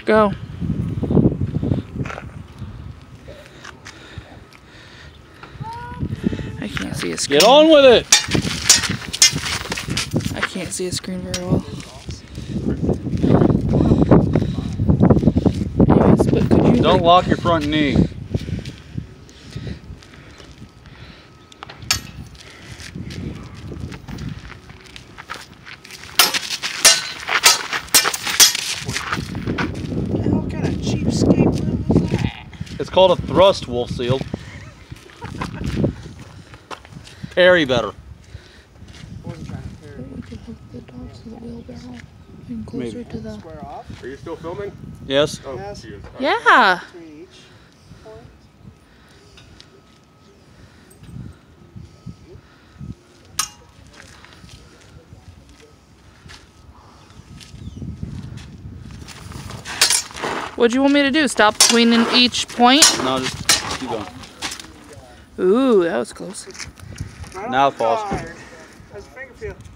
Go. I can't see a screen. Get on with it! I can't see a screen very well. Anyways, but could you Don't lock your front knee. What kind of cheapskate was that? It's called a thrust, Wolf Seal. Parry better. I wasn't trying to parry. We could hook the dogs to the wheelbarrow and closer Maybe. to the. Square off. Are you still filming? Yes? Oh, Yes. she is. Yeah. Between each point. What'd you want me to do? Stop between each point? No, just keep going. Ooh, that was close. Right Now on the pause. guard. How's your finger feel?